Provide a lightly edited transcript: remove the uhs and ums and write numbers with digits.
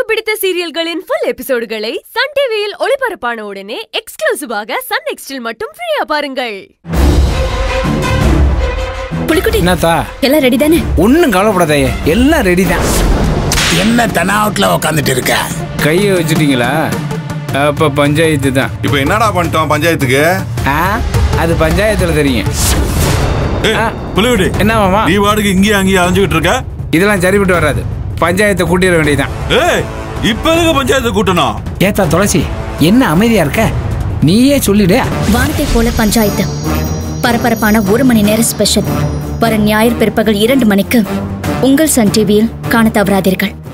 பிடித்த சீரியல்களின் full எபிசோடுகளை Sun டிவியில் ஒளிபரப்பான உடனே எக்ஸ்க்ளூசிவாக சன் நெக்ஸ்டில் மட்டும் ஃப்ரீயா பாருங்கள். புலிக்குட்டி என்னத்தா எல்லாம் ரெடி தானே? ஒன்னும் கவலைப்படாதே, எல்லாம் ரெடி தான். என்ன தனாவுட்ல உட்காந்துட்டு இருக்க? கையை வச்சுட்டீங்களா? அப்ப பஞ்சாயத்து தான். இப்ப என்னடா பண்ணிட்டோம் பஞ்சாயத்துக்கு? அது பஞ்சாயத்துல தெரியும். புலிகுடி என்ன மாமா நீ வாடகை இங்கேயும் அங்கேயும் அலைஞ்சுக்கிட்டு இருக்க? இதெல்லாம் சரிப்பட்டு வராது. பஞ்சாயத்தை கூட்டிட வேண்டியதுதான். இப்ப எதுக்கு பஞ்சாயத்தை கூட்டணும்? ஏத்தா துளசி, என்ன அமைதியா இருக்க? நீயே சொல்லிடு. வானத்தை போல பஞ்சாயத்து பரபரப்பான 1 மணி நேர ஸ்பெஷல் வர ஞாயிறு பிற்பகல் 2 மணிக்கு உங்கள் சன் டிவியில் காண தவறாதீர்கள்.